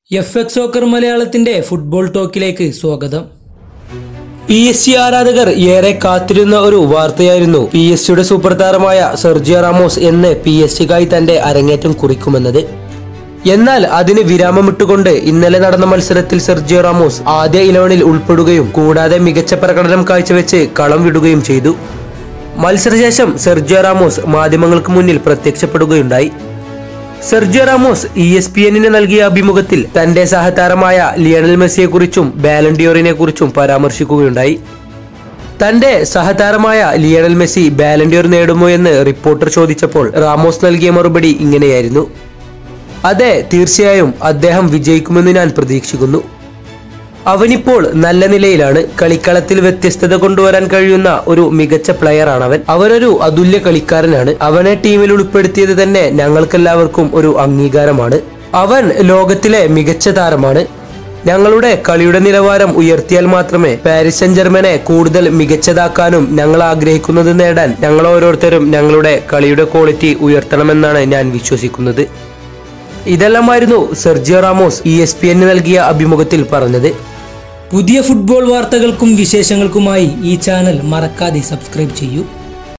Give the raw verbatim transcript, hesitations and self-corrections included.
F X soccer മലയാളത്തിന്റെ football ടോക്കിലേക്ക് സ്വാഗതം. പി എസ് സി ആരാധകർ ഏറെ കാത്തിരുന്ന ഒരു വാർത്തയായിരുന്നു പി എസ് സിയുടെ സൂപ്പർ താരമായ സെർജിയോ റാമോസ് എന്ന് പി എസ് സിക്കായി തന്റെ അരങ്ങേറ്റം കുറിക്കുമെന്നത്. എന്നാൽ അതിന് വിരാമമിട്ടുകൊണ്ട് ഇന്നലെ നടന്ന മത്സരത്തിൽ സെർജിയോ റാമോസ് ആദ്യ ഇലവനിൽ ഉൾപ്പെടുകയും കൂടാതെ മികച്ച പ്രകടനം കാഴ്ചവെച്ച് കളം വിടുകയും ചെയ്തു. മത്സരശേഷം സെർജിയോ റാമോസ് മാധ്യമങ്ങൾക്ക് മുന്നിൽ പ്രത്യക്ഷപ്പെടുകയുണ്ടായി. Sergio Ramos E S P എന്നിന് നൽകിയ അഭിമുഖത്തിൽ തന്റെ സഹതാരമായ ലിയണൽ മെസ്സിയെക്കുറിച്ചും ബാലൺ ഡിയോറിനെ കുറിച്ചും പരാമർശിക്കുകയുണ്ടായി. തന്റെ സഹതാരമായ ലിയണൽ മെസ്സി ബാലൺ ഡിയോർ നേടുമോ എന്ന് റിപ്പോർട്ടർ ചോദിച്ചപ്പോൾ റാമോസ് നൽകിയ മറുപടി ഇങ്ങനെയായിരുന്നു: അതെ, തീർച്ചയായും അദ്ദേഹം വിജയിക്കുമെന്ന് ഞാൻ പ്രതീക്ഷിക്കുന്നു. അവനിപ്പോൾ നല്ല നിലയിലാണ്. കളിക്കളത്തിൽ വ്യത്യസ്തത കൊണ്ടുവരാൻ കഴിയുന്ന ഒരു മികച്ച പ്ലെയർ ആണ് അവൻ. അവനൊരു അതുല്യ കളിക്കാരനാണ്. അവനെ ടീമിൽ ഉൾപ്പെടുത്തിയത് തന്നെ ഞങ്ങൾക്കെല്ലാവർക്കും ഒരു അംഗീകാരമാണ്. അവൻ ലോകത്തിലെ മികച്ച താരമാണ്. ഞങ്ങളുടെ കളിയുടെ നിലവാരം ഉയർത്തിയാൽ മാത്രമേ പാരീസ് സെന്റ് ജർമ്മനെ കൂടുതൽ മികച്ചതാക്കാനും ഞങ്ങൾ ആഗ്രഹിക്കുന്നത് നേടാൻ ഞങ്ങൾ ഓരോരുത്തരും ഞങ്ങളുടെ കളിയുടെ ക്വാളിറ്റി ഉയർത്തണമെന്നാണ് ഞാൻ വിശ്വസിക്കുന്നത്. ഇതെല്ലാമായിരുന്നു Sergio Ramos E S P എന്നിന് നൽകിയ അഭിമുഖത്തിൽ പറഞ്ഞത്. പുതിയ ഫുട്ബോൾ വാർത്തകൾക്കും വിശേഷങ്ങൾക്കുമായി ഈ ചാനൽ മറക്കാതെ സബ്സ്ക്രൈബ് ചെയ്യൂ.